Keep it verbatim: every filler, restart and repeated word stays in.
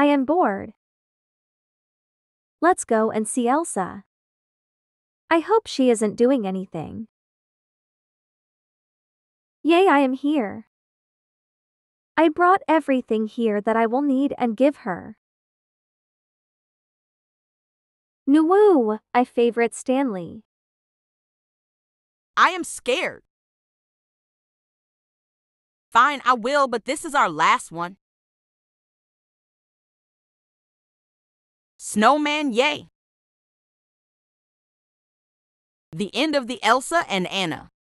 I am bored. Let's go and see Elsa. I hope she isn't doing anything. Yay, I am here. I brought everything here that I will need and give her. Nuwoo, I favorite Stanley. I am scared. Fine, I will, but this is our last one. Snowman, yay. The end of the Elsa and Anna.